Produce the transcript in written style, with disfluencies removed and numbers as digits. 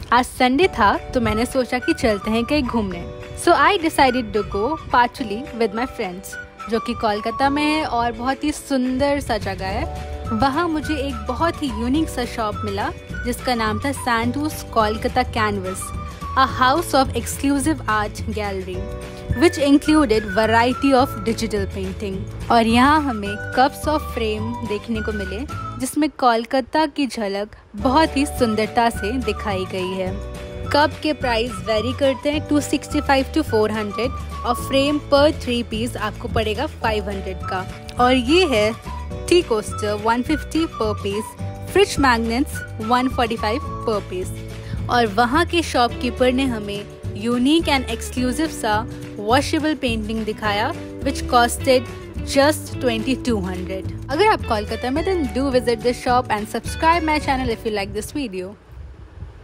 आज संडे था तो मैंने सोचा कि चलते हैं कहीं घूमने। So I decided to go पार्चुली विद माई फ्रेंड्स, जो कि कोलकाता में है और बहुत ही सुंदर सा जगह है। वहाँ मुझे एक बहुत ही यूनिक सा शॉप मिला जिसका नाम था Santoos Kolkata canvas, a house of exclusive art gallery which included variety of digital painting। और यहाँ हमें कप्स ऑफ फ्रेम देखने को मिले जिसमें कोलकाता की झलक बहुत ही सुंदरता से दिखाई गई है। कप के प्राइस वेरी करते हैं 265 to 400 और फ्रेम पर 3 पीस आपको पड़ेगा 500 का। और ये है टी कोस्टर 150 पर पीस, फ्रिज मैग्नेट्स 145 पर पीस। और वहाँ के शॉपकीपर ने हमें यूनिक एंड एक्सक्लूसिव सा वॉशेबल पेंटिंग दिखाया विच कॉस्टेड जस्ट 2200। अगर आप कोलकाता में then do visit this shop and subscribe my channel if you like this video.